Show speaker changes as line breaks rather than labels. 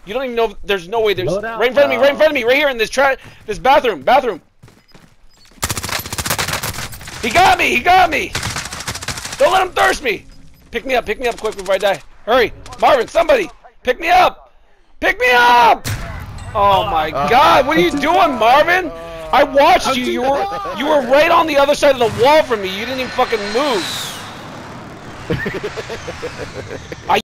You don't even know. There's no way. There's
Load out,
right in front of me. Right in front of me. Right here in this this bathroom. Bathroom. He got me. He got me. Don't let him thirst me. Pick me up. Pick me up quick before I die. Hurry, Marvin. Somebody, pick me up. Pick me up. Oh my God! What are you doing, Marvin? I watched you. You were right on the other side of the wall from me. You didn't even fucking move.